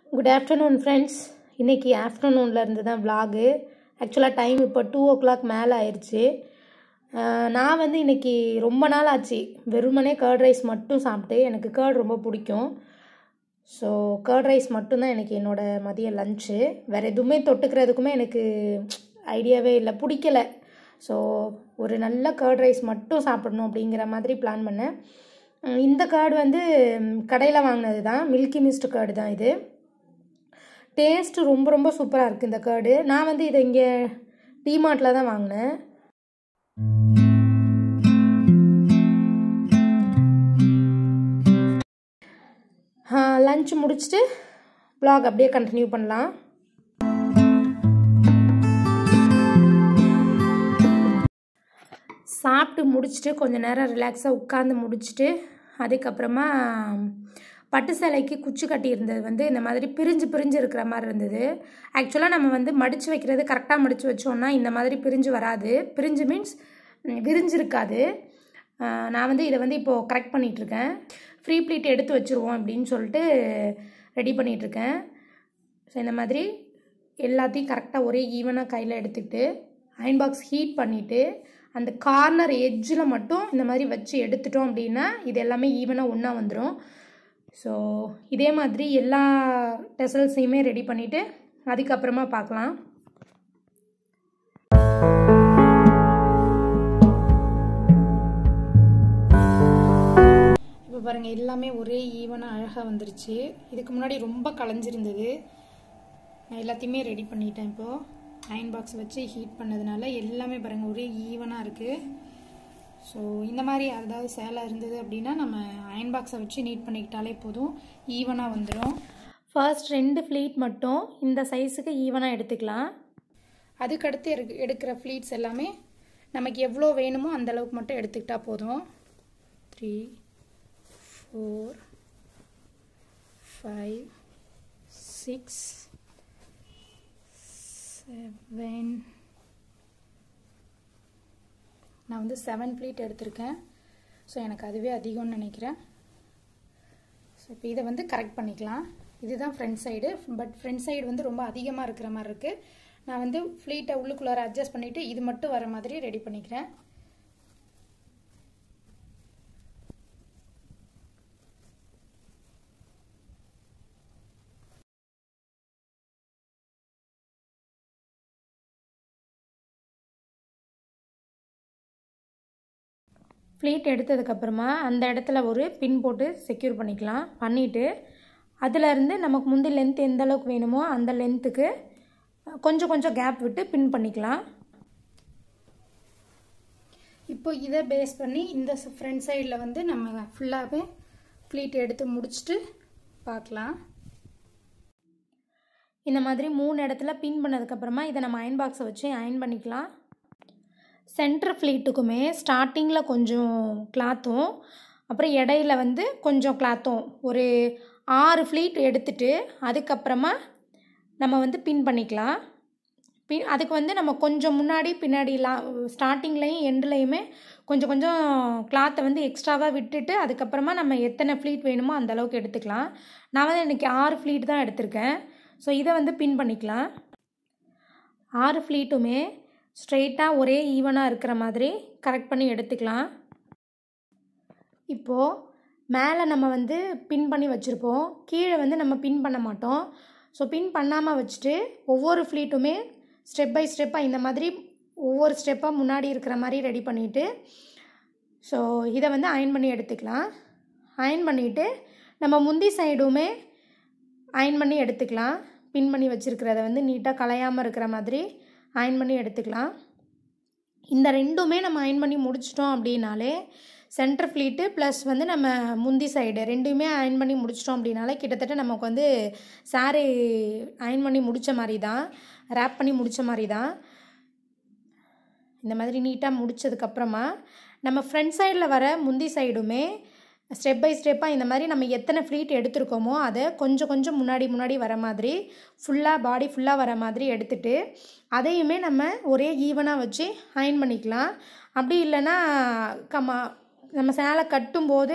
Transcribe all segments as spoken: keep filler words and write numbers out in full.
Good afternoon friends. இன்னைக்கு ஆஃப்டர்நூன்ல இருந்து தான் vlog. Actually டைம் இப்போ two o'clock மேல ஆயிருச்சு. நான் வந்து இன்னைக்கு ரொம்ப நாள் ஆச்சு வெறுமனே கர்ட் ரைஸ் மட்டும் சாப்பிட்டு. எனக்கு கர்ட் ரொம்ப பிடிக்கும். ஸோ கர்ட் ரைஸ் மட்டும் தான் எனக்கு என்னோட மதிய லஞ்ச். வேற எதுவுமே தொட்டுக்கிறதுக்குமே எனக்கு ஐடியாவே இல்லை, பிடிக்கல. ஸோ ஒரு நல்ல கர்ட் ரைஸ் மட்டும் சாப்பிடணும் அப்படிங்கிற மாதிரி பிளான் பண்ணேன். இந்த கர்டு வந்து கடையில் வாங்கினது தான், மில்கி மிஸ்ட் கர்டு தான் இது. டேஸ்ட்டு ரொம்ப ரொம்ப சூப்பராக இருக்குது இந்த கர்டு. நான் வந்து இதை இங்கே டிமார்ட்டில் தான் வாங்கினேன். லஞ்ச் முடிச்சுட்டு vlog அப்படியே கண்டினியூ பண்ணலாம். சாப்பிட்டு முடிச்சுட்டு கொஞ்சம் நேரம் ரிலாக்ஸாக உட்காந்து முடிச்சுட்டு அதுக்கப்புறமா பட்டு சேலைக்கு குச்சி கட்டியிருந்தது வந்து இந்த மாதிரி பிரிஞ்சு பிரிஞ்சு இருக்கிற மாதிரி இருந்தது. ஆக்சுவலாக நம்ம வந்து மடித்து வைக்கிறது கரெக்டாக மடித்து வச்சோன்னா இந்த மாதிரி பிரிஞ்சு வராது. பிரிஞ்சு மீன்ஸ் விரிஞ்சிருக்காது. நான் வந்து இதை வந்து இப்போது கரெக்ட் பண்ணிகிட்ருக்கேன். ஃப்ரீ ப்ளீட் எடுத்து வச்சுருவோம் அப்படின்னு சொல்லிட்டு ரெடி பண்ணிகிட்ருக்கேன். ஸோ இந்த மாதிரி எல்லாத்தையும் கரெக்டாக ஒரே ஈவனாக கையில் எடுத்துக்கிட்டு அயன் பாக்ஸ் ஹீட் பண்ணிவிட்டு அந்த கார்னர் எட்ஜில் மட்டும் இந்த மாதிரி வச்சு எடுத்துட்டோம் அப்படின்னா இது எல்லாமே ஈவனாக ஒன்றா வந்துடும். ஸோ இதே மாதிரி எல்லா டெசல்ஸையுமே ரெடி பண்ணிவிட்டு அதுக்கப்புறமா பார்க்கலாம். இப்போ பாருங்கள் எல்லாமே ஒரே ஈவனாக அழகாக வந்துருச்சு. இதுக்கு முன்னாடி ரொம்ப கலைஞ்சிருந்தது. நான் எல்லாத்தையுமே ரெடி பண்ணிட்டேன். இப்போது அயன் பாக்ஸ் வச்சு ஹீட் பண்ணதுனால எல்லாமே பாருங்கள் ஒரே ஈவனாக இருக்குது. ஸோ இந்த மாதிரி அதாவது சேலை இருந்தது அப்படின்னா நம்ம அயன் பாக்ஸை வச்சு நீட் பண்ணிக்கிட்டாலே போதும், ஈவனாக வந்துடும். ஃபர்ஸ்ட் ரெண்டு ஃப்ளீட் மட்டும் இந்த சைஸுக்கு ஈவனாக எடுத்துக்கலாம். அதுக்கடுத்து எடு எடுக்கிற ஃப்ளீட்ஸ் எல்லாமே நமக்கு எவ்வளோ வேணுமோ அந்தளவுக்கு மட்டும் எடுத்துக்கிட்டால் போதும். Three four five six seven நான் வந்து செவன் ப்ளீட் எடுத்திருக்கேன். ஸோ எனக்கு அதுவே அதிகம்னு நினைக்கிறேன். ஸோ இப்போ இதை வந்து கரெக்ட் பண்ணிக்கலாம். இதுதான் front side. But front side வந்து ரொம்ப அதிகமாக இருக்கிற மாதிரி இருக்குது. நான் வந்து ஃப்ளீட்டை உள்ளுக்குள்ளார அட்ஜஸ்ட் பண்ணிவிட்டு இது மட்டும் வர மாதிரி ரெடி பண்ணிக்கிறேன். ஃப்ளீட் எடுத்ததுக்கப்புறமா அந்த இடத்துல ஒரு பின் போட்டு செக்யூர் பண்ணிக்கலாம். பண்ணிவிட்டு அதிலேருந்து நமக்கு முந்தி லென்த் எந்த அளவுக்கு வேணுமோ அந்த லென்த்துக்கு கொஞ்சம் கொஞ்சம் கேப் விட்டு பின் பண்ணிக்கலாம். இப்போ இதை பேஸ் பண்ணி இந்த ஃப்ரண்ட் சைடில் வந்து நம்ம ஃபுல்லாகவே ஃப்ளீட் எடுத்து முடிச்சுட்டு பார்க்கலாம். இந்த மாதிரி மூணு இடத்துல பின் பண்ணதுக்கப்புறமா இதை நம்ம அயன் பாக்ஸை வச்சு அயன் பண்ணிக்கலாம். சென்டர் ஃப்ளீட்டுக்குமே ஸ்டார்டிங்கில் கொஞ்சம் கிளாத்தும் அப்புறம் இடையில வந்து கொஞ்சம் கிளாத்தும் ஒரு ஆறு ஃப்ளீட் எடுத்துட்டு அதுக்கப்புறமா நம்ம வந்து பின் பண்ணிக்கலாம். பின் அதுக்கு வந்து நம்ம கொஞ்சம் முன்னாடி பின்னாடிலாம் ஸ்டார்டிங்லேயும் எண்ட்லேயுமே கொஞ்சம் கொஞ்சம் கிளாத்தை வந்து எக்ஸ்ட்ராவாக விட்டுட்டு அதுக்கப்புறமா நம்ம எத்தனை ஃப்ளீட் வேணுமோ அந்த அளவுக்கு எடுத்துக்கலாம். நான் வந்து இன்றைக்கி ஆறு ஃப்ளீட் தான் எடுத்திருக்கேன். ஸோ இதை வந்து பின் பண்ணிக்கலாம். ஆறு ஃப்ளீட்டுமே ஸ்ட்ரெயிட்டாக ஒரே ஈவனாக இருக்கிற மாதிரி கரெக்ட் பண்ணி எடுத்துக்கலாம். இப்போது மேலே நம்ம வந்து பின் பண்ணி வச்சுருப்போம், கீழே வந்து நம்ம பின் பண்ண மாட்டோம். ஸோ பின் பண்ணாமல் வச்சுட்டு ஒவ்வொரு ஃப்ளீட்டுமே ஸ்டெப் பை ஸ்டெப்பாக இந்த மாதிரி ஒவ்வொரு ஸ்டெப்பாக முன்னாடி இருக்கிற மாதிரி ரெடி பண்ணிவிட்டு ஸோ இதை வந்து அயன் பண்ணி எடுத்துக்கலாம். அயன் பண்ணிவிட்டு நம்ம முந்தி சைடுமே அயன் பண்ணி எடுத்துக்கலாம். பின் பண்ணி வச்சுருக்கிறத வந்து நீட்டாக கலையாமல் இருக்கிற மாதிரி அயன் பண்ணி எடுத்துக்கலாம். இந்த ரெண்டுமே நம்ம அயன் பண்ணி முடிச்சிட்டோம் அப்படின்னாலே சென்டர் ஃப்ளீட்டு ப்ளஸ் வந்து நம்ம முந்தி சைடு ரெண்டுமே அயன் பண்ணி முடிச்சிட்டோம் அப்படின்னாலே கிட்டத்தட்ட நமக்கு வந்து சாரீ அயன் பண்ணி முடித்த மாதிரி தான், ரேப் பண்ணி முடித்த மாதிரி தான். இந்த மாதிரி நீட்டாக முடித்ததுக்கப்புறமா நம்ம ஃப்ரண்ட் சைடில் வர முந்தி சைடுமே ஸ்டெப் பை ஸ்டெப்பாக இந்த மாதிரி நம்ம எத்தனை ஃப்ளீட் எடுத்துருக்கோமோ அதை கொஞ்சம் கொஞ்சம் முன்னாடி முன்னாடி வர மாதிரி ஃபுல்லாக பாடி ஃபுல்லாக வர மாதிரி எடுத்துகிட்டு அதையுமே நம்ம ஒரே ஈவனாக வச்சு அயன் பண்ணிக்கலாம். அப்படி இல்லைன்னா கம்மா நம்ம சேலை கட்டும்போது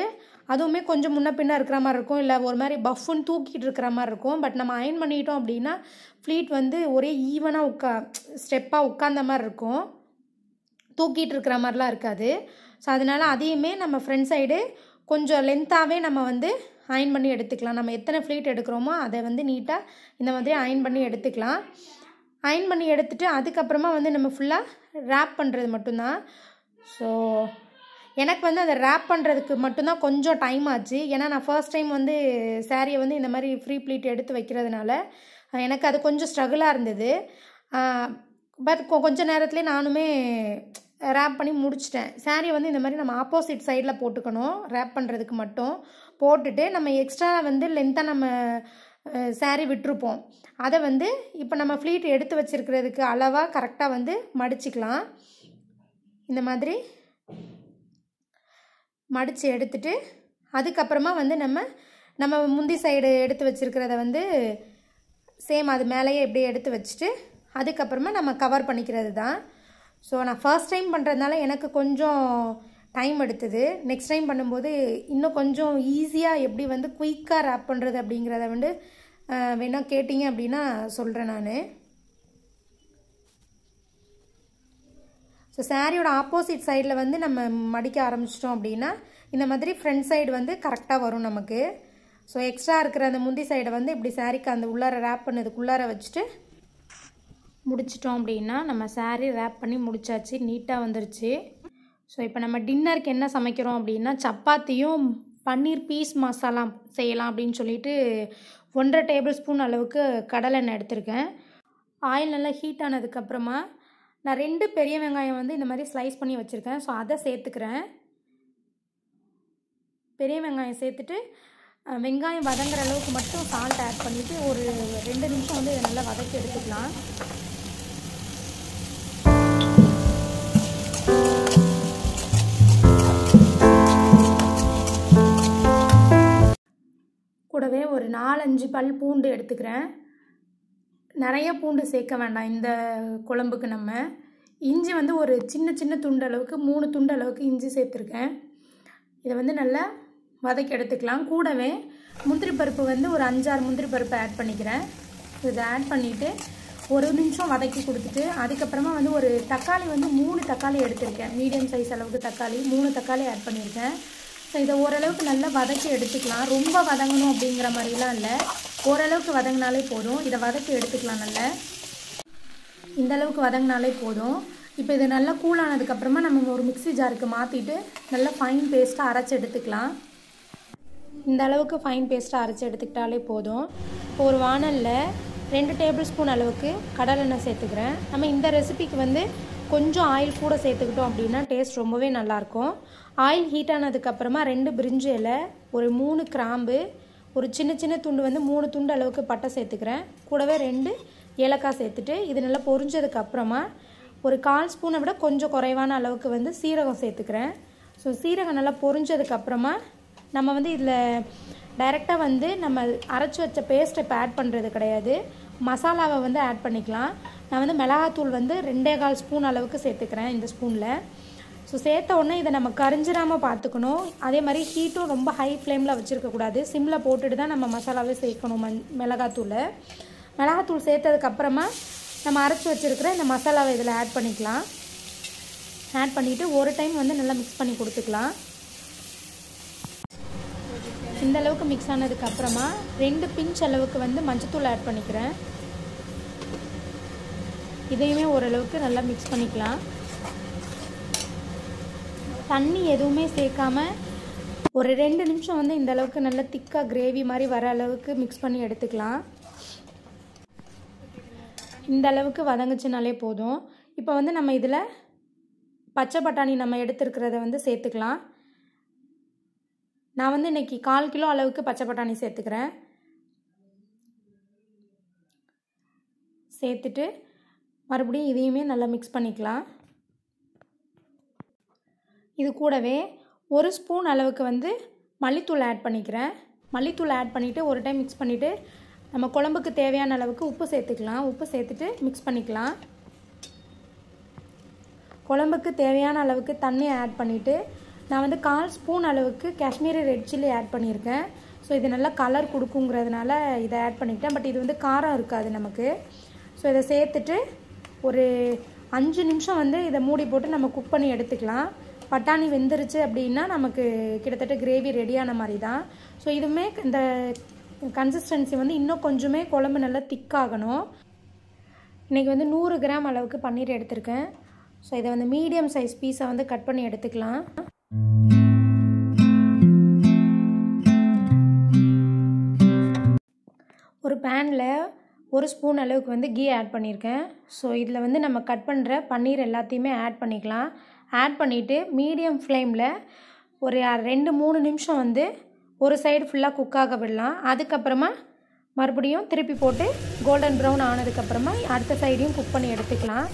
அதுவுமே கொஞ்சம் முன்ன பின்ன இருக்கிற மாதிரி இருக்கும், இல்லை ஒரு மாதிரி பஃப்னு தூக்கிட்டு இருக்கிற மாதிரி இருக்கும். பட் நம்ம அயன் பண்ணிட்டோம் அப்படின்னா ஃப்ளீட் வந்து ஒரே ஈவனாக உட்கா ஸ்டெப்பாக உட்காந்த மாதிரி இருக்கும், தூக்கிட்டு இருக்கிற மாதிரிலாம் இருக்காது. ஸோ அதனால் அதையுமே நம்ம ஃப்ரண்ட் சைடு கொஞ்சம் லென்த்தாகவே நம்ம வந்து அயன் பண்ணி எடுத்துக்கலாம். நம்ம எத்தனை ஃப்ளீட் எடுக்கிறோமோ அதை வந்து நீட்டாக இந்த மாதிரி அயன் பண்ணி எடுத்துக்கலாம். அயன் பண்ணி எடுத்துகிட்டு அதுக்கப்புறமா வந்து நம்ம ஃபுல்லாக ரேப் பண்ணுறது மட்டும்தான். ஸோ எனக்கு வந்து அதை ரேப் பண்ணுறதுக்கு மட்டும்தான் கொஞ்சம் டைம் ஆச்சு. ஏன்னா நான் ஃபர்ஸ்ட் டைம் வந்து சாரியை வந்து இந்த மாதிரி ஃப்ரீ ப்ளீட் எடுத்து வைக்கிறதுனால எனக்கு அது கொஞ்சம் ஸ்ட்ரகிளாக இருந்தது. பட் கொஞ்சம் நேரத்துலேயே நானுமே ரேப் பண்ணி முடிச்சிட்டேன். சாரியை வந்து இந்த மாதிரி நம்ம ஆப்போசிட் சைடில் போட்டுக்கணும், ரேப் பண்ணுறதுக்கு மட்டும் போட்டுட்டு நம்ம எக்ஸ்ட்ரா வந்து லென்த்தாக நம்ம சாரி விட்டுருப்போம், அதை வந்து இப்போ நம்ம ஃப்ளீட் எடுத்து வச்சுருக்கிறதுக்கு அளவாக கரெக்டாக வந்து மடிச்சுக்கலாம். இந்த மாதிரி மடித்து எடுத்துட்டு அதுக்கப்புறமா வந்து நம்ம நம்ம முந்தி சைடு எடுத்து வச்சுருக்கிறத வந்து சேம் அது மேலேயே எப்படியே எடுத்து வச்சுட்டு அதுக்கப்புறமா நம்ம கவர் பண்ணிக்கிறது தான். ஸோ நான் ஃபர்ஸ்ட் டைம் பண்ணுறதுனால எனக்கு கொஞ்சம் டைம் எடுத்தது. நெக்ஸ்ட் டைம் பண்ணும்போது இன்னும் கொஞ்சம் ஈஸியாக எப்படி வந்து குயிக்காக ரேப் பண்ணுறது அப்படிங்கிறத வந்து வேணால் கேட்டிங்க அப்படின்னா சொல்கிறேன் நான். ஸோ சாரியோட ஆப்போசிட் சைடில் வந்து நம்ம மடிக்க ஆரம்பிச்சிட்டோம் அப்படின்னா இந்த மாதிரி ஃப்ரண்ட் சைடு வந்து கரெக்டாக வரும் நமக்கு. ஸோ எக்ஸ்ட்ரா இருக்கிற அந்த முந்தி சைடை வந்து இப்படி சாரிக்கு அந்த உள்ளார ரேப் பண்ணதுக்குள்ளார வச்சுட்டு முடிச்சிட்டோம் அப்படின்னா நம்ம சாரி ரேப் பண்ணி முடிச்சாச்சு, நீட்டாக வந்துருச்சு. ஸோ இப்போ நம்ம டின்னருக்கு என்ன சமைக்கிறோம் அப்படின்னா சப்பாத்தியும் பன்னீர் பீஸ் மசாலா செய்யலாம் அப்படின்னு சொல்லிட்டு ஒன்றரை டேபிள் ஸ்பூன் அளவுக்கு கடலை எண்ணெய் எடுத்திருக்கேன். ஆயில் நல்லா ஹீட் ஆனதுக்கப்புறமா நான் ரெண்டு பெரிய வெங்காயம் வந்து இந்த மாதிரி ஸ்லைஸ் பண்ணி வச்சுருக்கேன். ஸோ அதை சேர்த்துக்கிறேன். பெரிய வெங்காயம் சேர்த்துட்டு வெங்காயம் வதங்குற அளவுக்கு மட்டும் சால்ட் ஆட் பண்ணிவிட்டு ஒரு ரெண்டு நிமிஷம் வந்து இதை நல்லா வதக்கி எடுத்துக்கலாம். கூடவே ஒரு நாலஞ்சு பல் பூண்டு எடுத்துக்கிறேன். நிறைய பூண்டு சேர்க்க வேண்டாம் இந்த குழம்புக்கு. நம்ம இஞ்சி வந்து ஒரு சின்ன சின்ன துண்டு அளவுக்கு மூணு துண்டு அளவுக்கு இஞ்சி சேர்த்துருக்கேன். இதை வந்து நல்லா வதக்கி எடுத்துக்கலாம். கூடவே முந்திரி பருப்பு வந்து ஒரு அஞ்சாறு முந்திரி பருப்பு ஆட் பண்ணிக்கிறேன். இதை ஆட் பண்ணிவிட்டு ஒரு நிமிஷம் வதக்கி கொடுத்துட்டு அதுக்கப்புறமா வந்து ஒரு தக்காளி வந்து மூணு தக்காளி எடுத்திருக்கேன், மீடியம் சைஸ் அளவுக்கு தக்காளி மூணு தக்காளி ஆட் பண்ணியிருக்கேன். ஸோ இதை ஓரளவுக்கு நல்லா வதக்கி எடுத்துக்கலாம். ரொம்ப வதங்கணும் அப்படிங்கிற மாதிரிலாம் இல்லை, ஓரளவுக்கு வதங்கினாலே போதும். இதை வதக்கி எடுத்துக்கலாம். நல்லா இந்த அளவுக்கு வதங்கினாலே போதும். இப்போ இது நல்லா கூலானதுக்கப்புறமா நம்ம ஒரு மிக்ஸி ஜாருக்கு மாற்றிட்டு நல்லா ஃபைன் பேஸ்ட்டாக அரைச்சி எடுத்துக்கலாம். இந்த அளவுக்கு ஃபைன் பேஸ்ட்டாக அரைச்சி எடுத்துக்கிட்டாலே போதும். இப்போ ஒரு வானலில் ரெண்டு டேபிள் ஸ்பூன் அளவுக்கு கடலெண்ணெய் சேர்த்துக்கிறேன். நம்ம இந்த ரெசிபிக்கு வந்து கொஞ்சம் ஆயில் கூட சேர்த்துக்கிட்டோம் அப்படின்னா டேஸ்ட் ரொம்பவே நல்லாயிருக்கும். ஆயில் ஹீட் ஆனதுக்கப்புறமா ரெண்டு பிரிஞ்சி இலை, ஒரு மூணு கிராம்பு, ஒரு சின்ன சின்ன துண்டு வந்து மூணு துண்டு அளவுக்கு பட்டை சேர்த்துக்கிறேன். கூடவே ரெண்டு ஏலக்காய் சேர்த்துட்டு இது நல்லா பொரிஞ்சதுக்கப்புறமா ஒரு கால் ஸ்பூனை விட கொஞ்சம் குறைவான அளவுக்கு வந்து சீரகம் சேர்த்துக்கிறேன். ஸோ சீரகம் நல்லா பொரிஞ்சதுக்கப்புறமா நம்ம வந்து இதில் டைரெக்டாக வந்து நம்ம அரைச்சி வச்ச பேஸ்ட்டை இப்போ ஆட் பண்ணுறது கிடையாது, மசாலாவை வந்து ஆட் பண்ணிக்கலாம். நான் வந்து மிளகாத்தூள் வந்து ரெண்டே கால் ஸ்பூன் அளவுக்கு சேர்த்துக்கிறேன் இந்த ஸ்பூனில். ஸோ சேர்த்த உடனே இதை நம்ம கரிஞ்சிடாமல் பார்த்துக்கணும். அதே மாதிரி ஹீட்டும் ரொம்ப ஹை ஃப்ளேமில் வச்சுருக்கக்கூடாது, சிம்மில் போட்டுட்டு தான் நம்ம மசாலாவே சேர்க்கணும். மண் மிளகாத்தூளை மிளகாத்தூள் சேர்த்ததுக்கப்புறமா நம்ம அரைச்சி வச்சுருக்கிற இந்த மசாலாவை இதில் ஆட் பண்ணிக்கலாம். ஆட் பண்ணிவிட்டு ஒரு டைம் வந்து நல்லா மிக்ஸ் பண்ணி கொடுத்துக்கலாம். இந்த அளவுக்கு மிக்ஸ் ஆனதுக்கப்புறமா ரெண்டு பிஞ்ச் அளவுக்கு வந்து மஞ்சத்தூள் ஆட் பண்ணிக்கிறேன். இதையுமே ஓரளவுக்கு நல்லா மிக்ஸ் பண்ணிக்கலாம். தண்ணி எதுவுமே சேர்க்காம ஒரு ரெண்டு நிமிஷம் வந்து இந்த அளவுக்கு நல்லா திக்காக கிரேவி மாதிரி வர அளவுக்கு மிக்ஸ் பண்ணி எடுத்துக்கலாம். இந்த அளவுக்கு வதங்குச்சுனாலே போதும். இப்போ வந்து நம்ம இதில் பச்சை பட்டாணி நம்ம எடுத்துருக்கிறத வந்து சேர்த்துக்கலாம். நான் வந்து இன்றைக்கி கால் கிலோ அளவுக்கு பச்சை பட்டாணி சேர்த்துக்கிறேன். சேர்த்துட்டு மறுபடியும் இதையுமே நல்லா மிக்ஸ் பண்ணிக்கலாம். இது கூடவே ஒரு ஸ்பூன் அளவுக்கு வந்து மல்லித்தூள் ஆட் பண்ணிக்கிறேன். மல்லித்தூள் ஆட் பண்ணிவிட்டு ஒரு டைம் மிக்ஸ் பண்ணிவிட்டு நம்ம குழம்புக்கு தேவையான அளவுக்கு உப்பு சேர்த்துக்கலாம். உப்பு சேர்த்துட்டு மிக்ஸ் பண்ணிக்கலாம். குழம்புக்கு தேவையான அளவுக்கு தண்ணி ஆட் பண்ணிவிட்டு நான் வந்து கால் ஸ்பூன் அளவுக்கு காஷ்மீரி ரெட் சில்லி ஆட் பண்ணியிருக்கேன். ஸோ இது நல்லா கலர் கொடுக்குங்கிறதுனால இதை ஆட் பண்ணிக்கிட்டேன். பட் இது வந்து காரம் இருக்காது நமக்கு. ஸோ இதை சேர்த்துட்டு ஒரு அஞ்சு நிமிஷம் வந்து இதை மூடி போட்டு நம்ம குக் பண்ணி எடுத்துக்கலாம். பட்டாணி வெந்துருச்சு அப்படின்னா நமக்கு கிட்டத்தட்ட கிரேவி ரெடியான மாதிரி தான். ஸோ இதுவுமே இந்த கன்சிஸ்டன்சி வந்து இன்னும் கொஞ்சமே குழம்பு நல்லா திக்காகணும். இன்றைக்கி வந்து நூறு கிராம் அளவுக்கு பன்னீர் எடுத்திருக்கேன். ஸோ இதை வந்து மீடியம் சைஸ் பீஸை வந்து கட் பண்ணி எடுத்துக்கலாம். ஒரு பேனில் ஒரு ஸ்பூன் அளவுக்கு வந்து கீ ஆட் பண்ணியிருக்கேன். ஸோ இதில் வந்து நம்ம கட் பண்ணுற பன்னீர் எல்லாத்தையுமே ஆட் பண்ணிக்கலாம். ஆட் பண்ணிவிட்டு மீடியம் ஃப்ளேமில் ஒரு ரெண்டு மூணு நிமிஷம் வந்து ஒரு சைடு ஃபுல்லாக குக்காக விடலாம். அதுக்கப்புறமா மறுபடியும் திருப்பி போட்டு கோல்டன் ப்ரௌன் ஆனதுக்கப்புறமா அடுத்த சைடையும் குக் பண்ணி எடுத்துக்கலாம்.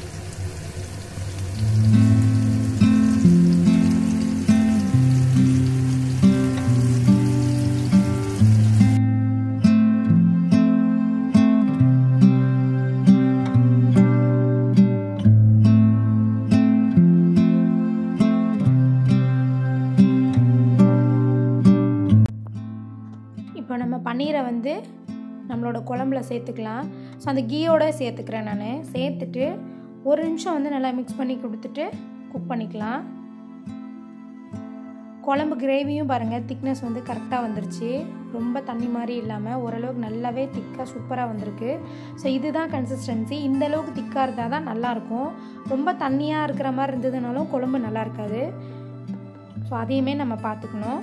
இப்போ நம்ம பன்னீரை வந்து நம்மளோட குழம்புல சேர்த்துக்கலாம். ஸோ அந்த கீயோடு சேர்த்துக்கிறேன் நான். சேர்த்துட்டு ஒரு நிமிஷம் வந்து நல்லா மிக்ஸ் பண்ணி கொடுத்துட்டு குக் பண்ணிக்கலாம். குழம்பு கிரேவியும் பாருங்கள் திக்னஸ் வந்து கரெக்டாக வந்துருச்சு. ரொம்ப தண்ணி மாதிரி இல்லாமல் ஓரளவுக்கு நல்லாவே திக்காக சூப்பராக வந்திருக்கு. ஸோ இதுதான் கன்சிஸ்டன்சி. இந்த அளவுக்கு திக்காக இருந்தால் தான் நல்லாயிருக்கும். ரொம்ப தண்ணியாக இருக்கிற மாதிரி இருந்ததுனாலும் குழம்பு நல்லா இருக்காது. ஸோ அதையுமே நம்ம பார்த்துக்கணும்.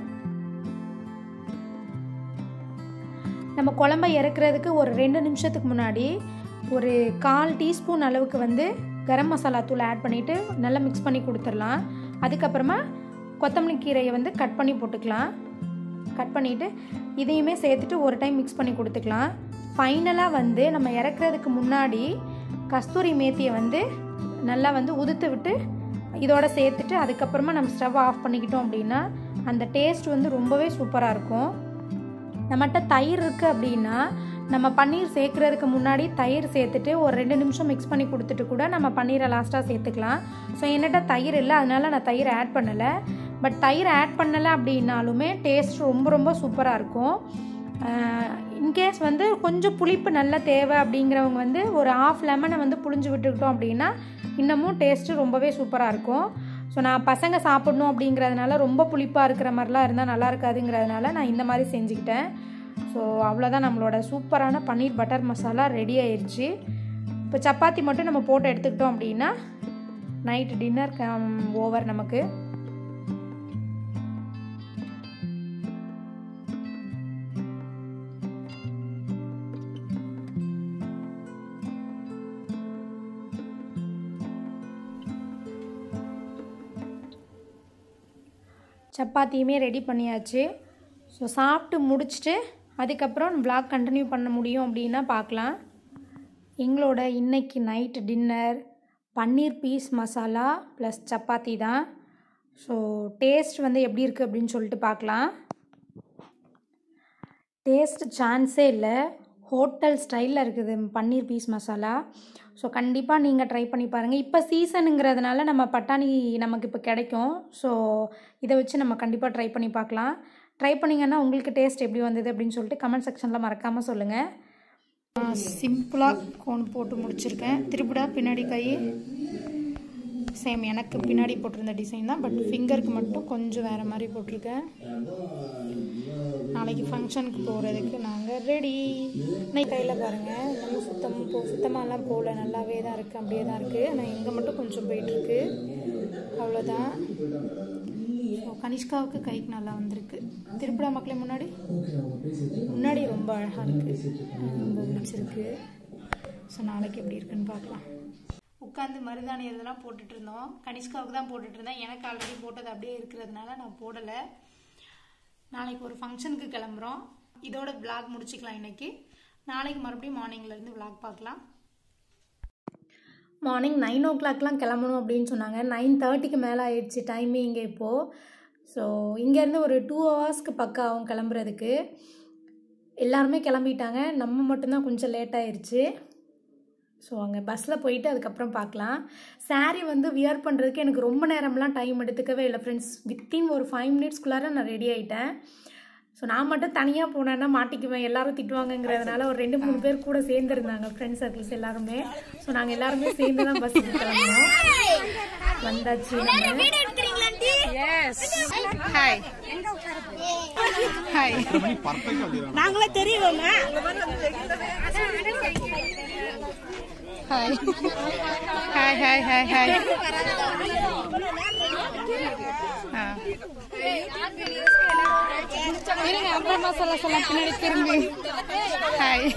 நம்ம குழம்பை இறக்குறதுக்கு ஒரு ரெண்டு நிமிஷத்துக்கு முன்னாடி ஒரு கால் டீஸ்பூன் அளவுக்கு வந்து கரம் மசாலா தூள் ஆட் பண்ணிவிட்டு நல்லா மிக்ஸ் பண்ணி கொடுத்துடலாம். அதுக்கப்புறமா கொத்தமல்லி கீரையை வந்து கட் பண்ணி போட்டுக்கலாம். கட் பண்ணிவிட்டு இதையுமே சேர்த்துட்டு ஒரு டைம் மிக்ஸ் பண்ணி கொடுத்துக்கலாம். ஃபைனலாக வந்து நம்ம இறக்குறதுக்கு முன்னாடி கஸ்தூரி மேத்தியை வந்து நல்லா வந்து உதுத்து விட்டு இதோட சேர்த்துட்டு அதுக்கப்புறமா நம்ம ஸ்டவ் ஆஃப் பண்ணிக்கிட்டோம் அப்படின்னா அந்த டேஸ்ட் வந்து ரொம்பவே சூப்பராக இருக்கும். நம்மகிட்ட தயிர் இருக்குது அப்படின்னா நம்ம பன்னீர் சேர்க்குறதுக்கு முன்னாடி தயிர் சேர்த்துட்டு ஒரு ரெண்டு நிமிஷம் மிக்ஸ் பண்ணி கொடுத்துட்டு கூட நம்ம பன்னீரை லாஸ்ட்டாக சேர்த்துக்கலாம். ஸோ என்கிட்ட தயிர் இல்லை, அதனால் நான் தயிர் ஆட் பண்ணலை. பட் தயிர் ஆட் பண்ணலை அப்படின்னாலுமே டேஸ்ட் ரொம்ப ரொம்ப சூப்பராக இருக்கும். இன்கேஸ் வந்து கொஞ்சம் புளிப்பு நல்லா தேவை அப்படிங்கிறவங்க வந்து ஒரு ஆஃப் லெமனை வந்து புளிஞ்சு விட்டுக்கிட்டோம் அப்படின்னா இன்னமும் டேஸ்ட்டு ரொம்பவே சூப்பராக இருக்கும். ஸோ நான் பசங்க சாப்பிடணும் அப்படிங்கிறதுனால ரொம்ப புளிப்பாக இருக்கிற மாதிரிலாம் இருந்தால் நல்லா இருக்காதுங்கிறதுனால நான் இந்த மாதிரி செஞ்சுக்கிட்டேன். ஸோ அவ்வளோதான், நம்மளோட சூப்பரான பன்னீர் பட்டர் மசாலா ரெடி ஆயிடுச்சு. இப்போ சப்பாத்தி மட்டும் நம்ம போட்டு எடுத்துக்கிட்டோம் அப்படின்னா நைட் டின்னர் ஓவர் நமக்கு. சப்பாத்தியுமே ரெடி பண்ணியாச்சு. ஸோ சாப்பிட்டு முடிச்சுட்டு அதுக்கப்புறம் வ்ளாக் கண்டினியூ பண்ண முடியும் அப்படின்னா பார்க்கலாம். எங்களோட இன்றைக்கி night dinner paneer piece masala plus chapati தான். ஸோ டேஸ்ட் வந்து எப்படி இருக்குது அப்படின்னு சொல்லிட்டு பார்க்கலாம். டேஸ்ட் சான்ஸே இல்லை, ஹோட்டல் ஸ்டைலில் இருக்குது பன்னீர் பீஸ் மசாலா. ஸோ கண்டிப்பாக நீங்கள் ட்ரை பண்ணி பாருங்கள். இப்போ சீசனுங்கிறதுனால நம்ம பட்டாணி நமக்கு இப்போ கிடைக்கும். ஸோ இதை வச்சு நம்ம கண்டிப்பாக ட்ரை பண்ணி பார்க்கலாம். ட்ரை பண்ணிங்கன்னா உங்களுக்கு டேஸ்ட் எப்படி வந்தது அப்படின்னு சொல்லிட்டு கமெண்ட் செக்ஷனில் மறக்காமல் சொல்லுங்கள். சிம்பிளாக கோன் போட்டு முடிச்சிருக்கேன். திருப்பிடா பின்னாடி கை சேம் எனக்கு பின்னாடி போட்டிருந்த டிசைன் தான். பட் ஃபிங்கருக்கு மட்டும் கொஞ்சம் வேறு மாதிரி போட்டிருக்கேன். நாளைக்கு ஃபங்க்ஷனுக்கு போகிறதுக்கு நாங்கள் ரெடி. இன்னைக்கு கையில் பாருங்கள் நம்ம சுத்தம் போ சுத்தமாகலாம் போகல, நல்லாவே தான் இருக்குது, அப்படியே தான் இருக்குது. ஆனால் எங்கே மட்டும் கொஞ்சம் போயிட்டுருக்கு, அவ்வளோதான். ஸோ கனிஷ்காவுக்கு கைக்கு நல்லா வந்திருக்கு. திருப்பிடா மக்களே முன்னாடி முன்னாடி ரொம்ப அழகாக இருக்குது, ரொம்ப பிடிச்சிருக்கு. ஸோ நாளைக்கு எப்படி இருக்குன்னு பார்க்கலாம். உட்காந்து மருதாணி இதெல்லாம் போட்டுட்டு இருந்தோம். கனிஷ்காவுக்கு தான் போட்டுட்டு இருந்தேன். எனக்கு ஆல்ரெடி போட்டது அப்படியே இருக்கிறதுனால நான் போடலை. நாளைக்கு ஒரு ஃபங்க்ஷனுக்கு கிளம்புறோம். இதோட விளாக் முடிச்சுக்கலாம் இன்றைக்கி. நாளைக்கு மறுபடியும் மார்னிங்லேருந்து விளாக் பார்க்கலாம். மார்னிங் நைன் ஓ கிளாக்லாம் கிளம்பணும் அப்படின்னு சொன்னாங்க. நைன் தேர்ட்டிக்கு மேலே ஆயிடுச்சு டைமு இங்கே இப்போது. ஸோ இங்கேருந்து ஒரு டூ ஹவர்ஸ்க்கு பக்கம் ஆகும் கிளம்புறதுக்கு. எல்லாருமே கிளம்பிட்டாங்க, நம்ம மட்டும்தான் கொஞ்சம் லேட் ஆயிடுச்சு. ஸோ அங்கே பஸ்ஸில் போயிட்டு அதுக்கப்புறம் பார்க்கலாம். சாரீ வந்து வியர் பண்ணுறதுக்கு எனக்கு ரொம்ப நேரம்லாம் டைம் எடுத்துக்கவே இல்லை ஃப்ரெண்ட்ஸ். வித்தின் ஒரு ஃபைவ் மினிட்ஸ்குள்ளார நான் ரெடி ஆகிட்டேன். ஸோ நான் மட்டும் தனியாக போனேன்னா மாட்டிக்குவேன், எல்லாரும் திட்டுவாங்கங்கிறதுனால ஒரு ரெண்டு மூணு பேர் கூட சேர்ந்துருந்தாங்க ஃப்ரெண்ட்ஸ் சர்க்கிள்ஸ் எல்லாருமே. ஸோ நாங்கள் எல்லாருமே சேர்ந்து தான் பஸ் கிளம்புவோம். வந்தாச்சு. நாங்களே தெரியுவோமா? Hi hi hi hi hi. இருங்க அப்புறம் மசாலா சொல்ல பின்னாடி திரும்பி. ஹாய்.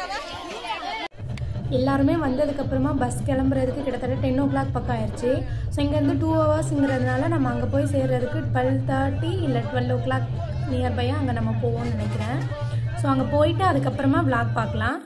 எல்லாருமே வந்ததுக்கப்புறமா பஸ் கிளம்புறதுக்கு கிட்டத்தட்ட டென் ஓ கிளாக் பக்கம் ஆயிடுச்சு. ஸோ இங்கேருந்து டூ ஹவர்ஸுங்கிறதுனால நம்ம அங்கே போய் சேர்றதுக்கு டுவெல் தேர்ட்டி இல்லை டுவெல் ஓ கிளாக் நியர்பையாக அங்கே நம்ம போவோம்னு நினைக்கிறேன். ஸோ அங்கே போயிட்டு அதுக்கப்புறமா விளாக் பார்க்கலாம்.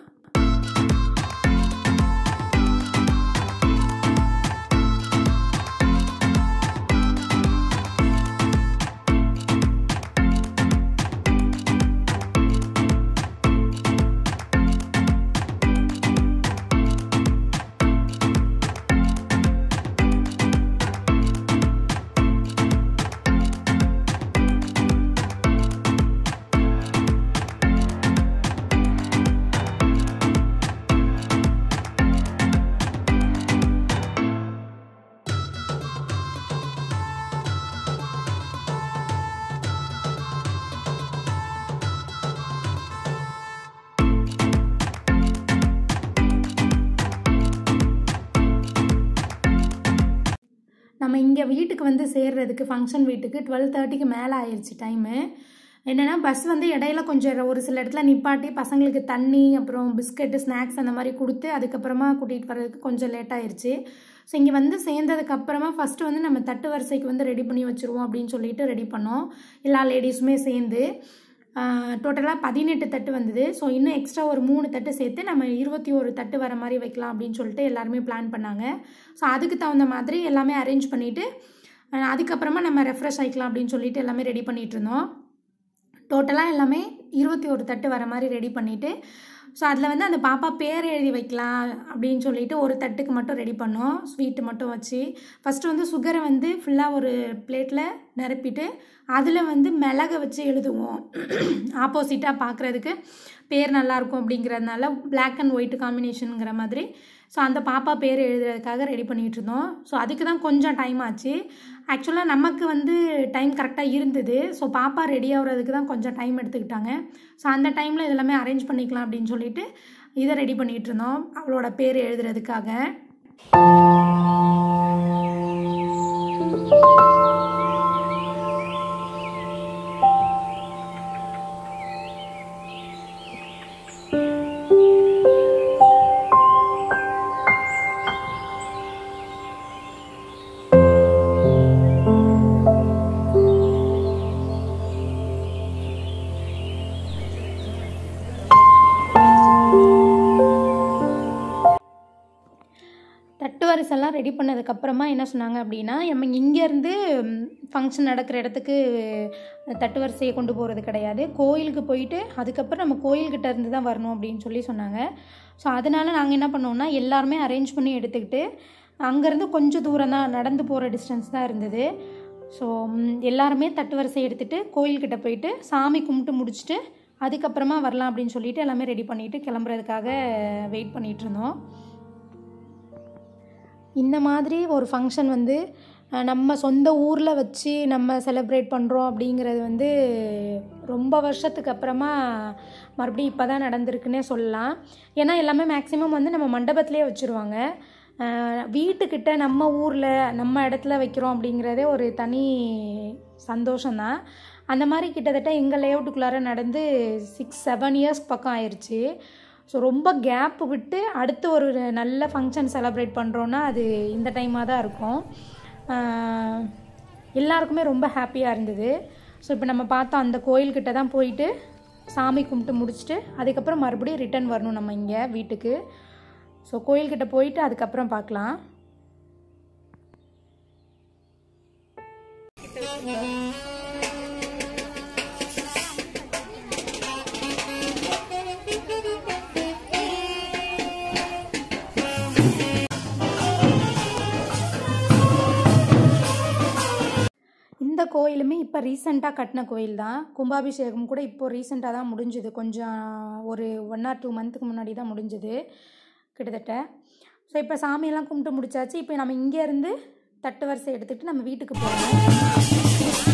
நம்ம இங்கே வீட்டுக்கு வந்து சேர்றதுக்கு ஃபங்க்ஷன் வீட்டுக்கு டுவெல் தேர்ட்டிக்கு மேலே ஆயிடுச்சு டைமு. என்னென்னா பஸ் வந்து இடையில கொஞ்சம் ஒரு சில இடத்துல நிப்பாட்டி பசங்களுக்கு தண்ணி அப்புறம் பிஸ்கட்டு ஸ்நாக்ஸ் அந்த மாதிரி கொடுத்து அதுக்கப்புறமா கூட்டிகிட்டு வர்றதுக்கு கொஞ்சம் லேட் ஆயிடுச்சு. ஸோ இங்கே வந்து சேர்ந்ததுக்கப்புறமா ஃபஸ்ட்டு வந்து நம்ம தட்டு வரிசைக்கு வந்து ரெடி பண்ணி வச்சுருவோம் அப்படின்னு சொல்லிட்டு ரெடி பண்ணோம் எல்லா லேடிஸுமே சேர்ந்து. டோட்டலாக பதினெட்டு தட்டு வந்தது. ஸோ இன்னும் எக்ஸ்ட்ரா ஒரு மூணு தட்டு சேர்த்து நம்ம இருபத்தி ஒரு தட்டு வர மாதிரி வைக்கலாம் அப்படின்னு சொல்லிட்டு எல்லாருமே பிளான் பண்ணாங்க. ஸோ அதுக்கு தகுந்த மாதிரி எல்லாமே அரேஞ்ச் பண்ணிவிட்டு அதுக்கப்புறமா நம்ம ரெஃப்ரெஷ் ஆகிக்கலாம் அப்படின்னு சொல்லிட்டு எல்லாமே ரெடி பண்ணிகிட்டு இருந்தோம். டோட்டலாக எல்லாமே இருபத்தி ஒரு தட்டு வர மாதிரி ரெடி பண்ணிவிட்டு ஸோ அதில் வந்து அந்த பாப்பா பேர் எழுதி வைக்கலாம் அப்படின்னு சொல்லிட்டு ஒரு தட்டுக்கு மட்டும் ரெடி பண்ணோம். ஸ்வீட்டு மட்டும் வச்சு ஃபஸ்ட்டு வந்து சுகரை வந்து ஃபுல்லாக ஒரு பிளேட்டில் நிரப்பிட்டு அதில் வந்து மிளகை வச்சு எழுதுவோம். ஆப்போசிட்டாக பார்க்குறதுக்கு பேர் நல்லாயிருக்கும் அப்படிங்கிறதுனால பிளாக் அண்ட் ஒயிட் காம்பினேஷனுங்கிற மாதிரி. ஸோ அந்த பாப்பா பேர் எழுதுறதுக்காக ரெடி பண்ணிகிட்டு இருந்தோம். ஸோ அதுக்கு தான் கொஞ்சம் டைம் ஆச்சு. ஆக்சுவலாக நமக்கு வந்து டைம் கரெக்டாக இருந்தது. ஸோ பாப்பா ரெடி ஆகுறதுக்கு தான் கொஞ்சம் டைம் எடுத்துக்கிட்டாங்க. ஸோ அந்த டைமில் இதெல்லாமே அரேஞ்ச் பண்ணிக்கலாம் அப்படின்னு சொல்லிட்டு இதை ரெடி பண்ணிகிட்டு இருந்தோம் அவளோட பேர் எழுதுறதுக்காக. தட்டு வரிசெல்லாம் ரெடி பண்ணதுக்கப்புறமா என்ன சொன்னாங்க அப்படின்னா, நம்ம இங்கேருந்து ஃபங்க்ஷன் நடக்கிற இடத்துக்கு தட்டு வரிசையை கொண்டு போகிறது கிடையாது, கோயிலுக்கு போயிட்டு அதுக்கப்புறம் நம்ம கோயில்கிட்ட இருந்து தான் வரணும் அப்படின்னு சொல்லி சொன்னாங்க. ஸோ அதனால் நாங்கள் என்ன பண்ணோம்னா எல்லாருமே அரேஞ்ச் பண்ணி எடுத்துக்கிட்டு அங்கேருந்து கொஞ்சம் தூரம் தான் நடந்து போகிற டிஸ்டன்ஸ் தான் இருந்தது. ஸோ எல்லாருமே தட்டு வரிசை எடுத்துகிட்டு கோயில்கிட்ட போயிட்டு சாமி கும்பிட்டு முடிச்சுட்டு அதுக்கப்புறமா வரலாம் அப்படின்னு சொல்லிட்டு எல்லாமே ரெடி பண்ணிவிட்டு கிளம்புறதுக்காக வெயிட் பண்ணிகிட்டு இருந்தோம். இந்த மாதிரி ஒரு ஃபங்க்ஷன் வந்து நம்ம சொந்த ஊரில் வச்சு நம்ம செலிப்ரேட் பண்ணுறோம் அப்படிங்கிறது வந்து ரொம்ப வருஷத்துக்கு அப்புறமா மறுபடியும் இப்போ தான் நடந்திருக்குன்னே சொல்லலாம். ஏன்னா எல்லாமே மேக்ஸிமம் வந்து நம்ம மண்டபத்திலே வச்சுருவாங்க. வீட்டுக்கிட்ட நம்ம ஊரில் நம்ம இடத்துல வைக்கிறோம் அப்படிங்கிறதே ஒரு தனி சந்தோஷம்தான். அந்த மாதிரி கிட்டத்தட்ட எங்கள் லேஅவுட்டுக்குள்ளார நடந்து சிக்ஸ் செவன் இயர்ஸ் பக்கம் ஆயிடுச்சு. ஸோ ரொம்ப கேப் விட்டு அடுத்து ஒரு நல்ல ஃபங்க்ஷன் செலிப்ரேட் பண்ணுறோன்னா அது இந்த டைமாக தான் இருக்கும். எல்லாருக்குமே ரொம்ப ஹாப்பியாக இருந்தது. ஸோ இப்போ நம்ம பார்த்தோம் அந்த கோயில்கிட்ட தான் போயிட்டு சாமி கும்பிட்டு முடிச்சுட்டு அதுக்கப்புறம் மறுபடியும் ரிட்டர்ன் வரணும் நம்ம இங்கே வீட்டுக்கு. ஸோ கோயில்கிட்ட போயிட்டு அதுக்கப்புறம் பார்க்கலாம். கோயிலுமே இப்போ ரீசெண்டாக கட்டின கோயில் தான். கும்பாபிஷேகம் கூட இப்போ ரீசெண்டாக தான் முடிஞ்சுது. கொஞ்சம் ஒரு ஒன் ஆர் டூ மந்த்துக்கு முன்னாடி தான் முடிஞ்சுது கிட்டத்தட்ட. ஸோ இப்போ சாமியெல்லாம் கும்பிட்டு முடிச்சாச்சு. இப்போ நம்ம இங்கேருந்து தட்டு வரிசை எடுத்துகிட்டு நம்ம வீட்டுக்கு போகணும்.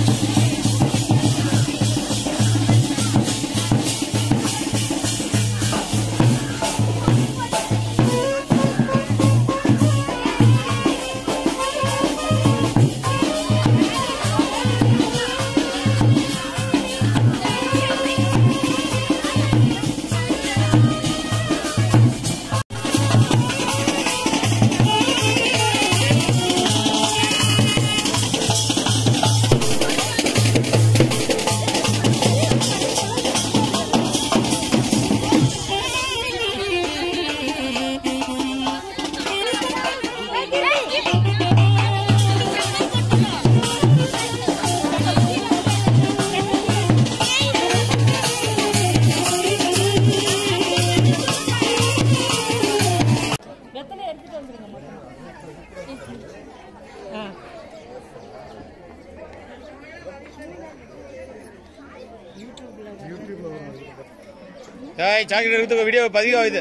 చాక్లెట్ అడుగుతూ వీడియో పదిగా అవుతుంది.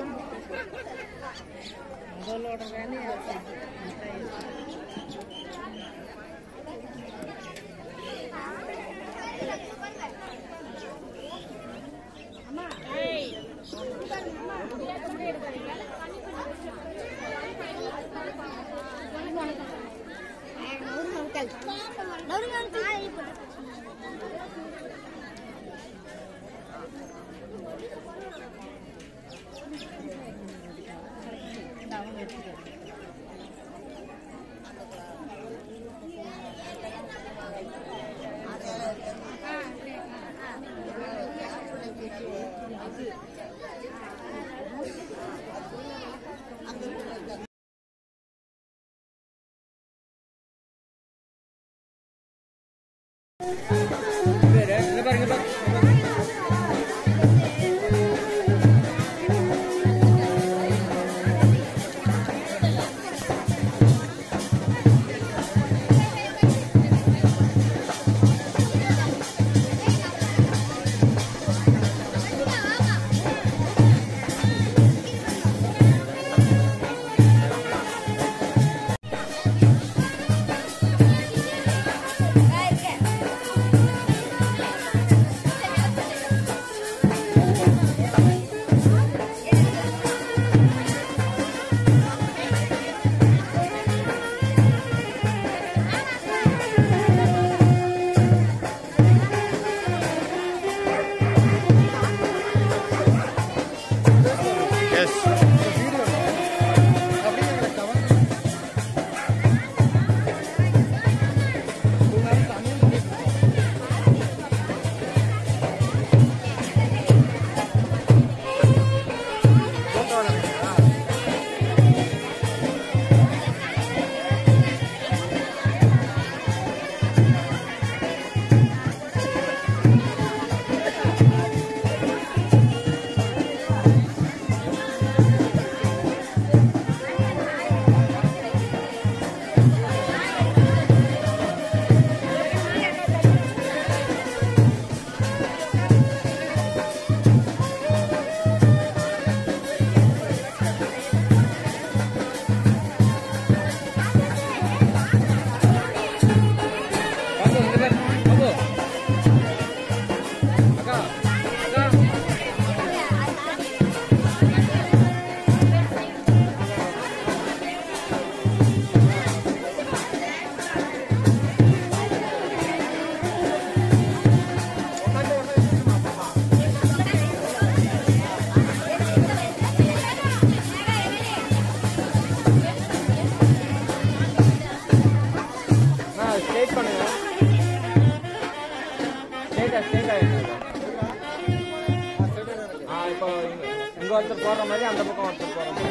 ஒருத்தர் போற மாதிரி அந்த பக்கம் ஒருத்தர் போற மாதிரி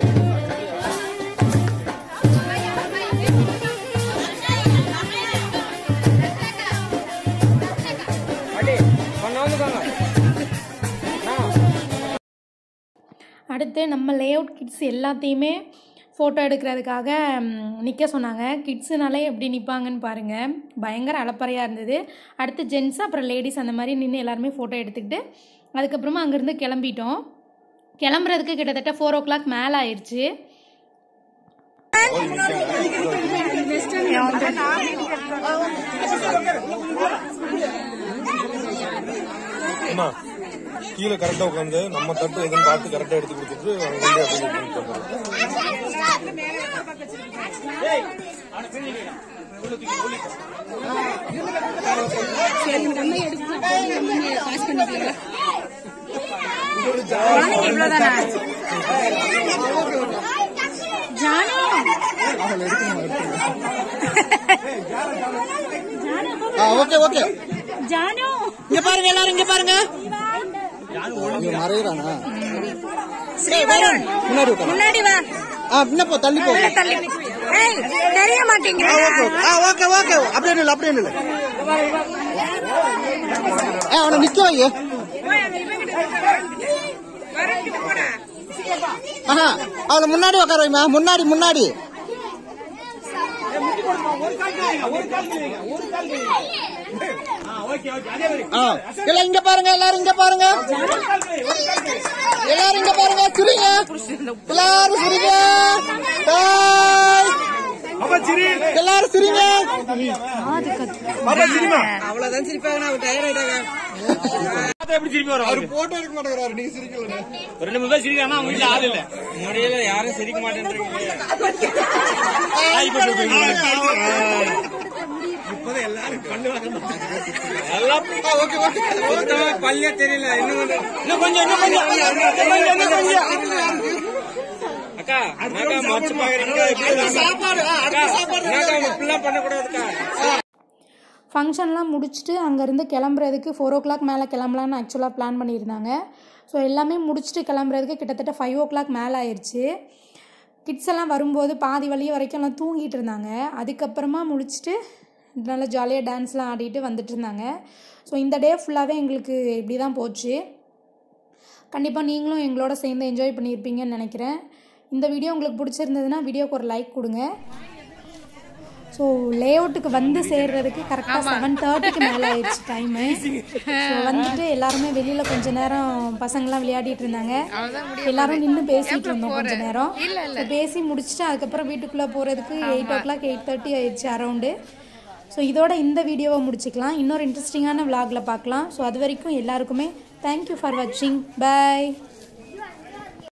அடி பண்ணாதுங்க. அடுத்து நம்ம லேஅவுட் கிட்ஸ் எல்லாத்தையுமே ஃபோட்டோ எடுக்கிறதுக்காக நிற்க சொன்னாங்க. கிட்ஸுனாலே எப்படி நிற்பாங்கன்னு பாருங்கள், பயங்கர அலப்பறையாக இருந்தது. அடுத்து ஜென்ஸ் அப்புறம் லேடிஸ் அந்த மாதிரி நின்று எல்லாருமே ஃபோட்டோ எடுத்துக்கிட்டு அதுக்கப்புறமா அங்கேருந்து கிளம்பிட்டோம். கிளம்புறதுக்கு கிட்டத்தட்ட ஃபோர் ஓ கிளாக் மேலே ஆயிடுச்சு. கீழே கரெக்டா உட்காந்து நம்ம தட்டு எதுன்னு பார்த்து கரெக்டா எடுத்து கொடுத்துட்டு ஓகே ஓகே ஜானு இங்க பாருங்க, எல்லாரும் இங்க பாருங்க. மறையிறானா முன்னாடி வா. என்ன போ தள்ளி போ. தெரிய மாட்டேங்கிற. ஓகே ஓகே அப்படியே இல்லை அப்படியே இல்லை. அவனை நிக்க வை. ஆஹா அவளை முன்னாடி உட்கார வைமா. முன்னாடி முன்னாடி எல்லாம் இங்க பாருங்க, எல்லாரும் இங்க பாருங்க, எல்லாரும் இங்க பாருங்க. சிரிங்க, எல்லாரும் சிரிங்க, எல்லாரும் சிரிங்க. அவ்வளவுதான் சிரிப்பாங்க. டயர்ட் ஆயிட்டாங்க. எப்படி சிரிப்பு வரும்? அவர் போட்டோ எடுக்க மாட்டேங்கிறாரு. நீங்க சிரிக்கல. ரெண்டு மூணு பேர் சிரிக்கிறாங்க. அவங்க வீட்டுல ஆள் இல்ல. முடியல, யாரும் சிரிக்க மாட்டேன்றீங்க. இப்பதான் எல்லாரும் கண்ணு எல்லாம் பள்ளியா தெரியல. இன்னும் இன்னும் கொஞ்சம் இன்னும் கொஞ்சம் அக்கா மறைச்சு பாக்குறீங்க. பண்ணக்கூடாதுக்கா. ஃபங்க்ஷன்லாம் முடிச்சுட்டு அங்கேருந்து கிளம்புறதுக்கு ஃபோர் ஓ கிளாக் மேலே கிளம்பலான்னு ஆக்சுவலாக பிளான் பண்ணியிருந்தாங்க. ஸோ எல்லாமே முடிச்சுட்டு கிளம்புறதுக்கு கிட்டத்தட்ட ஃபைவ் ஓ கிளாக் மேலே ஆயிடுச்சு. கிட்ஸ் எல்லாம் வரும்போது பாதி வழி வரைக்கும் எல்லாம் தூங்கிட்டு இருந்தாங்க. அதுக்கப்புறமா முடிச்சுட்டு நல்லா ஜாலியாக டான்ஸ்லாம் ஆடிட்டு வந்துட்டு இருந்தாங்க. ஸோ இந்த டே ஃபுல்லாகவே எங்களுக்கு இப்படி தான் போச்சு. கண்டிப்பாக நீங்களும் எங்களோட சேர்ந்து என்ஜாய் பண்ணியிருப்பீங்கன்னு நினைக்கிறேன். இந்த வீடியோ உங்களுக்கு பிடிச்சிருந்ததுன்னா வீடியோக்கு ஒரு லைக் கொடுங்க. ஸோ லே அவுட்டுக்கு வந்து சேர்றதுக்கு கரெக்டாக செவன் தேர்ட்டிக்கு மேலே ஆயிடுச்சு டைமு. ஸோ வந்துட்டு எல்லாருமே வெளியில் கொஞ்ச நேரம் பசங்கள்லாம் விளையாடிட்டு இருந்தாங்க. எல்லாரும் நின்று பேசிகிட்டு இருந்தோம் கொஞ்ச நேரம். பேசி முடிச்சுட்டு அதுக்கப்புறம் வீட்டுக்குள்ளே போகிறதுக்கு eight o'clock eight thirty ஆயிடுச்சு அரௌண்டு. ஸோ இதோட இந்த வீடியோவை முடிச்சுக்கலாம். இன்னொரு இன்ட்ரெஸ்டிங்கான விளாகில் பார்க்கலாம். ஸோ அது வரைக்கும் எல்லாருக்குமே தேங்க்யூ ஃபார் வாட்சிங். பாய்.